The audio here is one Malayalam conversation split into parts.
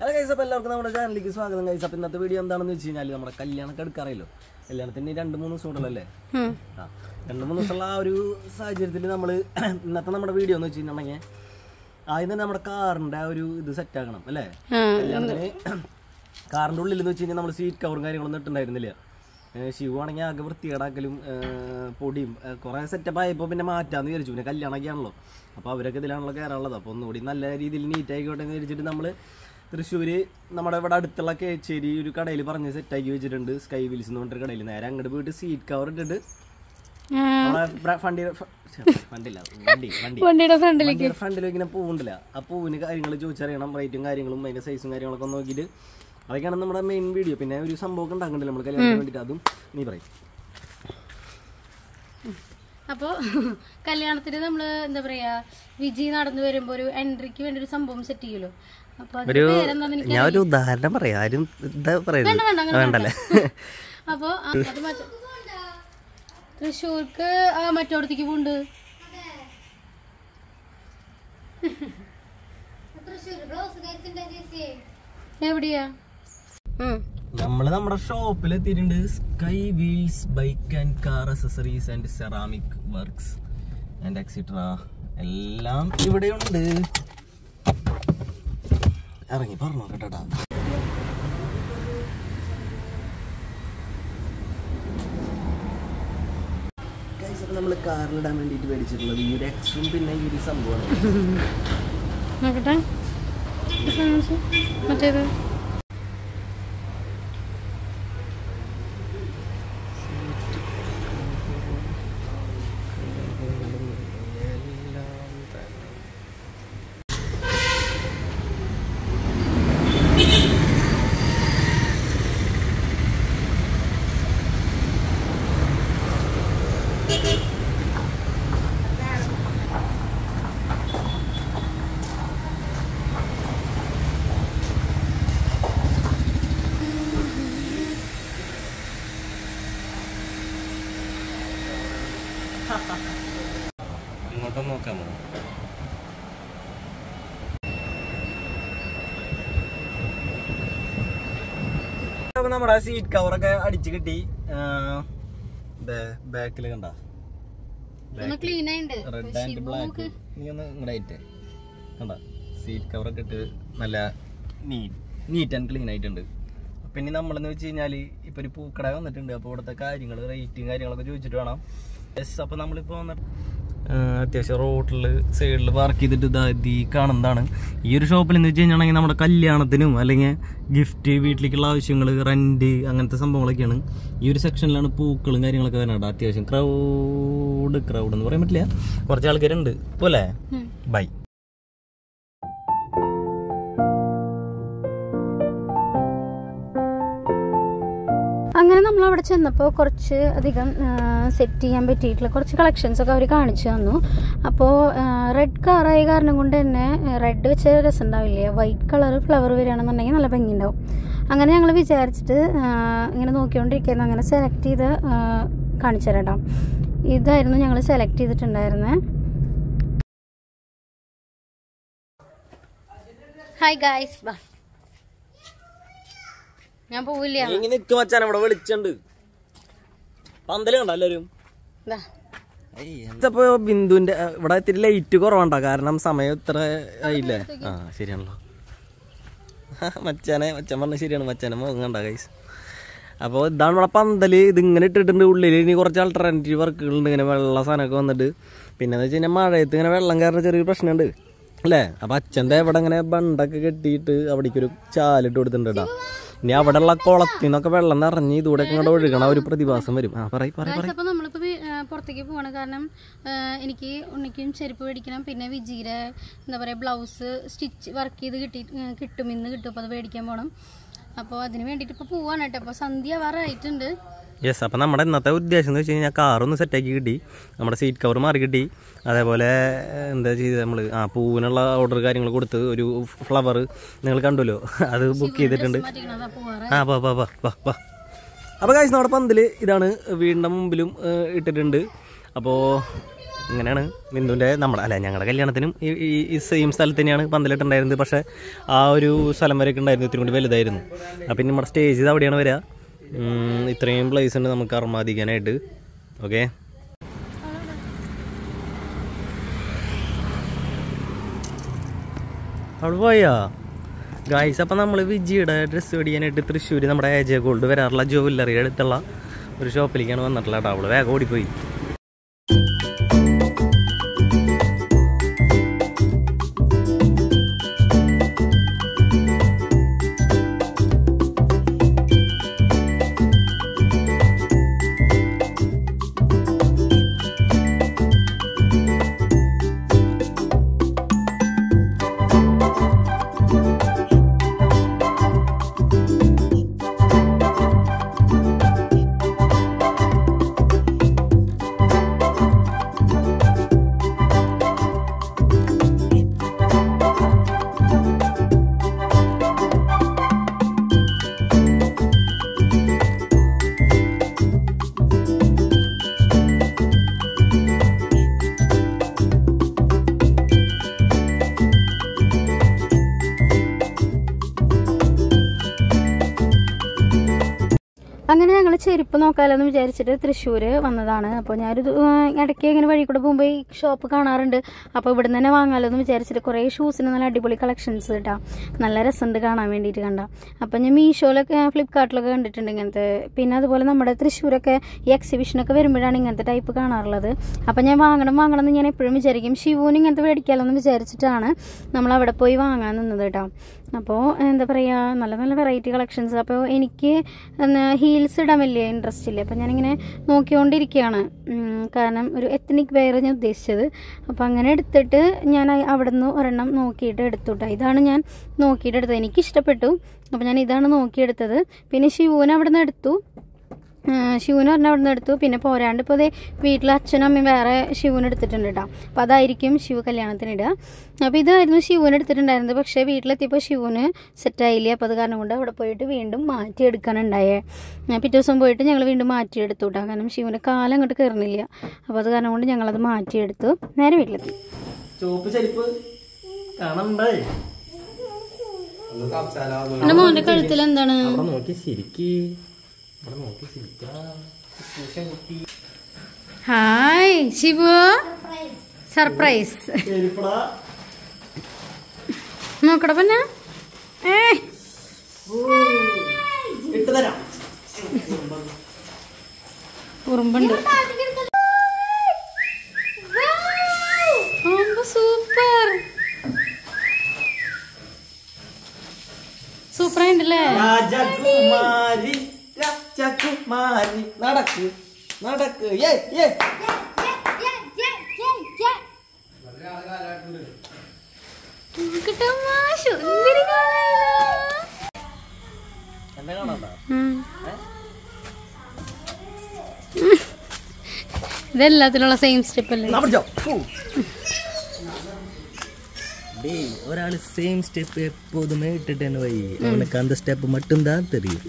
ഹലോ ഗൈസ്, അപ്പോൾ എല്ലാവർക്കും നമ്മുടെ ചാനലിലേക്ക് സ്വാഗതം ഗൈസ്. അപ്പോൾ ഇന്നത്തെ വീഡിയോ എന്താണെന്ന് വെച്ച് കഴിഞ്ഞാൽ നമ്മുടെ കല്യാണമൊക്കെ എടുക്കാറില്ലോ. കല്യാണത്തിന് 2-3 ദിവസം ഉണ്ടല്ലേ. 2-3 ദിവസമുള്ള ആ ഒരു സാഹചര്യത്തിൽ നമ്മൾ ഇന്നത്തെ നമ്മുടെ വീഡിയോ എന്ന് വെച്ച് കഴിഞ്ഞിട്ടുണ്ടെങ്കിൽ ആദ്യം തന്നെ നമ്മുടെ കാറിൻ്റെ ആ ഒരു ഇത് സെറ്റാക്കണം അല്ലേ. കല്യാണത്തിന് കാറിൻ്റെ ഉള്ളിൽ എന്ന് വെച്ച് കഴിഞ്ഞാൽ നമ്മൾ സീറ്റ് കവറും കാര്യങ്ങളൊന്നും ഇട്ടുണ്ടായിരുന്നില്ല. ശിവ ആണെങ്കിൽ ആകെ വൃത്തികേടാക്കലും പൊടിയും കുറേ സെറ്റപ്പ് ആയപ്പോൾ പിന്നെ മാറ്റാമെന്ന് വിചാരിച്ചു. പിന്നെ കല്യാണമൊക്കെ ആണല്ലോ, അപ്പോൾ അവരൊക്കെ ഇതിലാണല്ലോ കയറാനുള്ളത്. അപ്പോൾ ഒന്നുകൂടി നല്ല രീതിയിൽ നീറ്റ് ആയിക്കോട്ടെ എന്ന് വിചാരിച്ചിട്ട് നമ്മൾ തൃശ്ശൂർ നമ്മുടെ ഇവിടെ അടുത്തുള്ള കേച്ചേരി ഒരു കടയിൽ പറഞ്ഞ് സെറ്റാക്കി വെച്ചിട്ടുണ്ട്. സ്കൈ വീൽസ് എന്ന് പറഞ്ഞൊരു കടയിൽ. നേരെ അങ്ങോട്ട് പോയിട്ട് സീറ്റ് കവർ ഇട്ടിട്ട് വണ്ടിയുടെ ഫ്രണ്ടിൽ ഇങ്ങനെ പൂവുണ്ടല്ല, ആ പൂവിന് കാര്യങ്ങൾ ചോദിച്ചറിയണം, റേറ്റും കാര്യങ്ങളും അതിൻ്റെ സൈസും കാര്യങ്ങളൊക്കെ നോക്കിയിട്ട്. അതൊക്കെയാണ് നമ്മുടെ മെയിൻ വീഡിയോ. പിന്നെ ഒരു സംഭവമൊക്കെ ഉണ്ടാക്കണ്ടല്ലോ നമ്മൾ കല്യാണത്തിന് വേണ്ടിയിട്ട്, അതും നീ പറയും. അപ്പോൾ കല്യാണത്തിന് നമ്മൾ എന്താ പറയാ, വിജി നടന്നു വരുമ്പോൾ ഒരു എൻട്രിക്ക് വേണ്ടി ഒരു സംഭവം സെറ്റ് ചെയ്യുമല്ലോ. ഞാൻ ഒരു ഉദാഹരണം പറയാം, ആരും വേണ്ടല്ലേ. അപ്പൊ അത് തൃശ്ശൂർക്ക് മറ്റോടത്തേക്ക് പോണ്ട്. എവിടെയാ? നമ്മള് നമ്മുടെ ഷോപ്പിൽ എത്തിയിട്ടുണ്ട്. Sky Wheels bike and car accessories and ceramic works and etcetera എല്ലാം ഇവിടെയുണ്ട്. ഇറങ്ങി പറഞ്ഞോ കേട്ടാ. നമ്മൾ കാറിലിടാൻ വേണ്ടിയിട്ട് മേടിച്ചിട്ടുള്ളത് ഈ ഒരു എക്സും പിന്നെ ഈ ഒരു സംഭവമാണ്. മറ്റേത് ഇങ്ങോട്ടും നോക്കാമോ? അപ്പൊ നമ്മുടെ സീറ്റ് കവറൊക്കെ അടിച്ചു കിട്ടി. ബാക്കിൽ കണ്ട റെഡ് ആൻഡ് ബ്ലാക്ക്. നീ ഒന്ന് ഇങ്ങോട്ടായിട്ട് കണ്ട സീറ്റ് കവറൊക്കെ ഇട്ട് നല്ല നീറ്റ് ആൻഡ് ക്ലീൻ ആയിട്ടുണ്ട്. പിന്നെ നമ്മളെന്ന് വെച്ച് കഴിഞ്ഞാൽ ഇപ്പൊ ഒരു പൂക്കട വന്നിട്ടുണ്ട്. അപ്പോൾ ഇവിടുത്തെ കാര്യങ്ങൾ റേറ്റും കാര്യങ്ങളൊക്കെ ചോദിച്ചിട്ട് വേണം. യെസ്, അപ്പോൾ നമ്മളിപ്പോൾ വന്നിട്ട് അത്യാവശ്യം റോഡിൽ സൈഡിൽ പാർക്ക് ചെയ്തിട്ട് ഇതായി കാണുന്നതാണ് ഈ ഒരു ഷോപ്പിൽ. എന്ന് വെച്ച് കഴിഞ്ഞാണെങ്കിൽ നമ്മുടെ കല്യാണത്തിനും അല്ലെങ്കിൽ ഗിഫ്റ്റ്, വീട്ടിലേക്കുള്ള ആവശ്യങ്ങൾ, റെൻറ്റ്, അങ്ങനത്തെ സംഭവങ്ങളൊക്കെയാണ് ഈ ഒരു സെക്ഷനിലാണ് പൂക്കളും കാര്യങ്ങളൊക്കെ വരുന്നുണ്ട്. അത്യാവശ്യം ക്രൗഡ് എന്ന് പറയാൻ പറ്റില്ല, കുറച്ച് ആൾക്കാരുണ്ട്. ഇപ്പോൾ അല്ലേ, ബൈ. അങ്ങനെ നമ്മൾ അവിടെ ചെന്നപ്പോൾ കുറച്ച് അധികം സെറ്റ് ചെയ്യാൻ പറ്റിയിട്ടുള്ള കുറച്ച് കളക്ഷൻസൊക്കെ അവർ കാണിച്ചു തന്നു. അപ്പോൾ റെഡ് കളറായ കാരണം കൊണ്ട് തന്നെ റെഡ് വെച്ച രസം ഉണ്ടാവില്ലേ, വൈറ്റ് കളർ ഫ്ലവർ വരികയാണെന്നുണ്ടെങ്കിൽ നല്ല ഭംഗിയുണ്ടാവും. അങ്ങനെ ഞങ്ങൾ വിചാരിച്ചിട്ട് ഇങ്ങനെ നോക്കിക്കൊണ്ടിരിക്കുന്നു. അങ്ങനെ സെലക്ട് ചെയ്ത് കാണിച്ചു തരാം കേട്ടോ. ഇതായിരുന്നു ഞങ്ങൾ സെലക്ട് ചെയ്തിട്ടുണ്ടായിരുന്നത്. ഹായ് ഗായ്സ്, ബാ. ഞാൻ പോവില്ല. ഇവിടെ വിളിച്ചുണ്ട് പന്തല് കണ്ട എല്ലാരും. ഇപ്പൊ ബിന്ദുവിന്റെ ഇവിടെ ഇത്തിരി ലൈറ്റ് കുറവുണ്ടോ, കാരണം സമയം ഇത്ര ആയില്ലേ. ശരിയാണല്ലോ മച്ചാൻ പറഞ്ഞ ശരിയാണ്. മച്ചാനെ മുഖം കണ്ട ഗൈസ്. അപ്പോൾ ഇതാണ് ഇവിടെ പന്തല്. ഇതിങ്ങനെ ഇട്ടിട്ടുണ്ട്. ഉള്ളിൽ ഇനി കുറച്ച് ആൾട്ടർനേറ്റീവ് വർക്കുകളുണ്ട്, ഇങ്ങനെ വെള്ള സാധനമൊക്കെ വന്നിട്ട്. പിന്നെ എന്ന് വെച്ച് കഴിഞ്ഞാൽ മഴയത്ത് ഇങ്ങനെ വെള്ളം കയറുന്ന ചെറിയൊരു പ്രശ്നമുണ്ട് അല്ലേ. അപ്പം അച്ഛൻ്റെ ഇവിടെ ഇങ്ങനെ ബണ്ടൊക്കെ കെട്ടിയിട്ട് അവിടേക്കൊരു ചാലിട്ട് കൊടുത്തിട്ടുണ്ട് കേട്ടോ. ഇനി അവിടെ ഉള്ള കുളത്തിൽ നിന്നൊക്കെ വെള്ളം നിറഞ്ഞ് ഇതൂടെ ഇങ്ങോട്ട് ഒഴുകണ ഒരു പ്രതിഭാസം വരും. അപ്പോൾ നമ്മളിപ്പോൾ പുറത്തേക്ക് പോവാണ്. കാരണം എനിക്ക് ഉണ്ണിക്കും ചെരുപ്പ് മേടിക്കണം. പിന്നെ വിജിയുടെ എന്താ പറയുക ബ്ലൗസ് സ്റ്റിച്ച് വർക്ക് ചെയ്ത് കിട്ടും, ഇന്ന് കിട്ടും. അപ്പോൾ അത് മേടിക്കാൻ പോകണം. അപ്പോൾ അതിന് വേണ്ടിയിട്ട് ഇപ്പോൾ പോവാണ് കേട്ടോ. അപ്പോൾ സന്ധ്യ ആവാറായിട്ടുണ്ട്. യെസ്, അപ്പം നമ്മുടെ ഇന്നത്തെ ഉദ്ദേശം എന്ന് വെച്ച് കഴിഞ്ഞാൽ കാറൊന്ന് സെറ്റാക്കി കിട്ടി, നമ്മുടെ സീറ്റ് കവർ മാറി കിട്ടി. അതേപോലെ എന്താ ചെയ്ത് നമ്മൾ പൂവിനുള്ള ഓർഡർ കാര്യങ്ങൾ കൊടുത്ത് ഒരു ഫ്ലവർ നിങ്ങൾ കണ്ടുല്ലോ, അത് ബുക്ക് ചെയ്തിട്ടുണ്ട്. അപ്പോൾ ഗൈസ് നമ്മുടെ പന്തൽ ഇതാണ്, വീടിൻ്റെ മുമ്പിലും ഇട്ടിട്ടുണ്ട്. അപ്പോൾ ഇങ്ങനെയാണ് ബിന്ദുവിൻ്റെ ഞങ്ങളുടെ കല്യാണത്തിനും ഈ സെയിം സ്ഥലത്ത് തന്നെയാണ് പന്തലിട്ടുണ്ടായിരുന്നത്. പക്ഷേ ആ ഒരു സ്ഥലം വരെയൊക്കെ ഉണ്ടായിരുന്നു, ഇത്തിരി കൂടി വലുതായിരുന്നു. അപ്പം നമ്മുടെ സ്റ്റേജ് ഇത് അവിടെയാണ് വരിക. ഇത്രയും പ്ലേസ് ഉണ്ട് നമുക്ക് അർമാദിക്കാനായിട്ട്. ഓക്കെ, അവിടെ പോയാ ഗായ്സ്. അപ്പം നമ്മൾ വിജിയുടെ ഡ്രസ്സ് മേടിക്കാനായിട്ട് തൃശ്ശൂർ നമ്മുടെ AJ Gold വരാറുള്ള ജുവല്ലറിയുടെ അടുത്തുള്ള ഒരു ഷോപ്പിലേക്കാണ് വന്നിട്ടുള്ള കേട്ടോ. അവള് വേഗം ഓടിപ്പോയി. അങ്ങനെ ഞങ്ങൾ ചെരുപ്പ് നോക്കാമെന്ന് വിചാരിച്ചിട്ട് തൃശ്ശൂർ വന്നതാണ്. അപ്പോൾ ഞാനൊരു ഇടയ്ക്ക് ഇങ്ങനെ വഴി കൂടെ പോകുമ്പോൾ ഈ ഷോപ്പ് കാണാറുണ്ട്. അപ്പോൾ ഇവിടെ നിന്ന് തന്നെ വാങ്ങാമല്ലോ എന്ന് വിചാരിച്ചിട്ട് കുറേ ഷൂസിന് നല്ല അടിപൊളി കളക്ഷൻസ് കിട്ടാം. നല്ല രസമുണ്ട് കാണാൻ വേണ്ടിയിട്ട് കണ്ട. അപ്പം ഞാൻ മീഷോയിലൊക്കെ ഫ്ലിപ്കാർട്ടിലൊക്കെ കണ്ടിട്ടുണ്ട് ഇങ്ങനത്തെ. പിന്നെ അതുപോലെ നമ്മുടെ തൃശ്ശൂരൊക്കെ ഈ എക്സിബിഷനൊക്കെ വരുമ്പോഴാണ് ഇങ്ങനത്തെ ടൈപ്പ് കാണാറുള്ളത്. അപ്പം ഞാൻ വാങ്ങണം എന്ന് ഞാൻ എപ്പോഴും വിചാരിക്കും. ഷിവുവിന് ഇങ്ങനത്തെ മേടിക്കാമല്ലോ എന്ന് വിചാരിച്ചിട്ടാണ് നമ്മൾ അവിടെ പോയി വാങ്ങാൻ നിന്നത് കേട്ടോ. അപ്പോൾ എന്താ പറയുക, നല്ല നല്ല വെറൈറ്റി കളക്ഷൻസ്. അപ്പോൾ എനിക്ക് ഹീൽസ് ഇടാൻ വലിയ ഇൻട്രസ്റ്റ് ഇല്ല. അപ്പോൾ ഞാനിങ്ങനെ നോക്കിക്കൊണ്ടിരിക്കുകയാണ്. കാരണം ഒരു എത്നിക് വെയർ ഞാൻ ഉദ്ദേശിച്ചത്. അപ്പോൾ അങ്ങനെ എടുത്തിട്ട് ഞാൻ അവിടെ നിന്ന് ഒരെണ്ണം നോക്കിയിട്ട് എടുത്തു കേട്ടോ. ഇതാണ് ഞാൻ നോക്കിയിട്ട് എടുത്തത്, എനിക്കിഷ്ടപ്പെട്ടു. അപ്പോൾ ഞാൻ ഇതാണ് നോക്കിയെടുത്തത്. പിന്നെ ഷിവുവിന് അവിടെ നിന്ന് എടുത്തു. ഷിവുവിന് പറഞ്ഞാൽ അവിടെ നിന്ന് എടുത്തു. പിന്നെ പോരാണ്ട് ഇപ്പോൾ അതേ വീട്ടിൽ അച്ഛനും അമ്മയും വേറെ ഷിവുവിന് എടുത്തിട്ടുണ്ട് കേട്ടോ. അപ്പോൾ അതായിരിക്കും ഷിവു കല്യാണത്തിന് ഇടുക. അപ്പോൾ ഇതായിരുന്നു ഷിവുവിന് എടുത്തിട്ടുണ്ടായിരുന്നത്. പക്ഷേ വീട്ടിലെത്തിയപ്പോൾ ഷിവുവിന് സെറ്റായില്ല. അപ്പോൾ അത് കാരണം കൊണ്ട് അവിടെ പോയിട്ട് വീണ്ടും മാറ്റിയെടുക്കാനുണ്ടായേ. പിറ്റേ ദിവസം പോയിട്ട് ഞങ്ങൾ വീണ്ടും മാറ്റിയെടുത്തു കേട്ടോ. കാരണം ഷിവുവിൻ്റെ കാലം അങ്ങോട്ട് കയറുന്നില്ല. അപ്പോൾ അത് കാരണം കൊണ്ട് ഞങ്ങളത് മാറ്റിയെടുത്തു. നേരെ വീട്ടിലെത്തി. എൻ്റെ മോൻ്റെ കഴുത്തിൽ എന്താണ്? ഹായ് ശിവു, സർപ്രൈസ് നോക്കട പിന്നെ ഉറുമ്പുണ്ട്. സൂപ്പർ സൂപ്പറായിണ്ടല്ലേ? നടക്ക് നടക്ക്. ഇതെല്ലാത്തിനുള്ള സെയിം സ്റ്റെപ്പ് അല്ലേ? ഒരാള് സെയിം സ്റ്റെപ്പ് എപ്പോഴും ഇട്ടിട്ട് തന്നെ പോയി. അവനക്ക് அந்த സ്റ്റെപ്പ് மட்டும் தான் தெரியும்.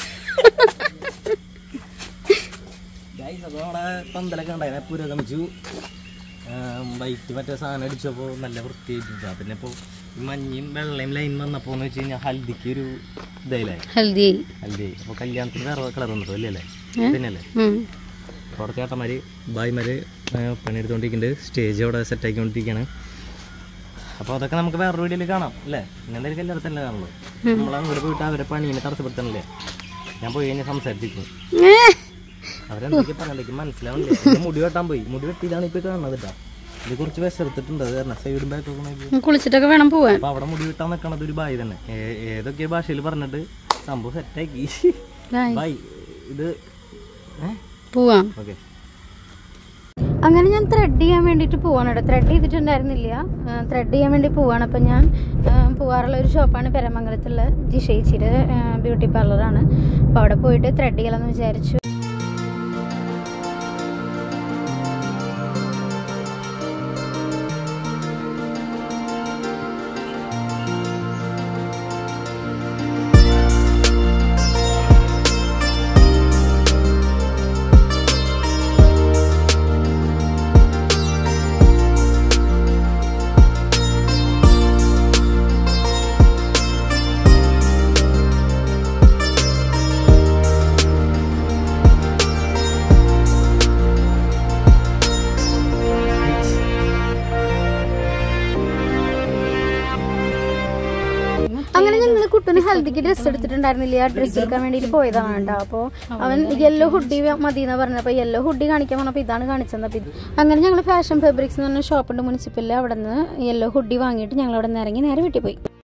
പന്തലൊക്കെ ഉണ്ടായിരുന്നു, പുരോഗമിച്ചു. വൈറ്റ് മറ്റേ സാധനം അടിച്ചപ്പോൾ നല്ല വൃത്തിയായിട്ടാ. പിന്നെ ഇപ്പോൾ മഞ്ഞയും വെള്ളയും ലൈൻ വന്നപ്പോൾ എന്ന് വെച്ച് കഴിഞ്ഞാൽ ഹൽദിക്ക് ഒരു ഇതായില്ലേ, ഹൽദി. അപ്പോൾ കല്യാണത്തിന് വേറെ കളർ വന്നിട്ടോ അല്ലേ? പിന്നല്ലേ അവിടെ ചേട്ടന്മാര് ഭായിമാര് പണിയെടുത്തോണ്ടിരിക്കുന്നുണ്ട്. സ്റ്റേജ് അവിടെ സെറ്റ് ആക്കിക്കൊണ്ടിരിക്കുകയാണ്. അപ്പോൾ അതൊക്കെ നമുക്ക് വേറൊരു വീഡിയോയിൽ കാണാം അല്ലേ? ഇങ്ങനത്തെ കല്യാണത്തല്ലേ കാണുള്ളൂ. നമ്മളങ്ങോട്ട് പോയിട്ട് അവരെ പണീനെ തടസ്സപ്പെടുത്തണല്ലേ? ഞാൻ പോയി കഴിഞ്ഞാൽ സംസാരിച്ചിരിക്കും. അവരെന്തൊക്കെ പറഞ്ഞിലേക്ക് മനസ്സിലാവണില്ലേ? മുടി വെട്ടാൻ പോയി, മുടി വെട്ടിയിലാണ് ഇപ്പോൾ കാണുന്നത് കേട്ടോ. ഇത് കുറച്ച് വിശർത്തിട്ടുണ്ട്, അത് കാരണം സൈഡും ബാക്കൊക്കെ കുളിച്ചിട്ടൊക്കെ വേണം പോവാൻ. അപ്പോൾ അവിടെ മുടി വെട്ടാൻ നിൽക്കണത് ഒരു ബായി തന്നെ. ഏതൊക്കെ ഭാഷയിൽ പറഞ്ഞിട്ട് സംഭവം സെറ്റാക്കി ബായ്. ഇത് പോവാം. ഓക്കെ. അങ്ങനെ ഞാൻ ത്രെഡ് ചെയ്യാൻ വേണ്ടിയിട്ട് പോവാണ് കേട്ടോ. ത്രെഡ് ചെയ്തിട്ടുണ്ടായിരുന്നില്ല, ത്രെഡ് ചെയ്യാൻ വേണ്ടി പോവാണ്. അപ്പം ഞാൻ പോവാറുള്ള ഒരു ഷോപ്പാണ് പെരമംഗലത്തുള്ള ജിഷേച്ചിയുടെ ബ്യൂട്ടി പാർലറാണ്. അപ്പോൾ അവിടെ പോയിട്ട് ത്രെഡ് ചെയ്യാമെന്ന് വിചാരിച്ചു. അങ്ങനെ ഞങ്ങൾ കുട്ടന് ഹെൽത്തിക്ക് ഡ്രസ്സ് എടുത്തിട്ടുണ്ടായിരുന്നില്ല, ആ ഡ്രസ്സ് എടുക്കാൻ വേണ്ടിയിട്ട് പോയതാണ് കേട്ടോ. അപ്പോൾ അവൻ യെല്ലോ ഹുഡി മതി എന്ന് പറഞ്ഞപ്പോൾ യെല്ലോ ഹുഡി കാണിക്കാൻ പറഞ്ഞപ്പോൾ ഇതാണ് കാണിച്ചത്. അപ്പം അങ്ങനെ ഞങ്ങൾ ഫാഷൻ ഫാബ്രിക്സ് എന്ന് പറഞ്ഞ ഷോപ്പുണ്ട് മുനിസിപ്പലിൽ, അവിടെ നിന്ന് യെല്ലോ ഹുഡി വാങ്ങിയിട്ട് ഞങ്ങൾ അവിടെ നിന്ന് ഇറങ്ങി നേരെ വീട്ടിൽ പോയി.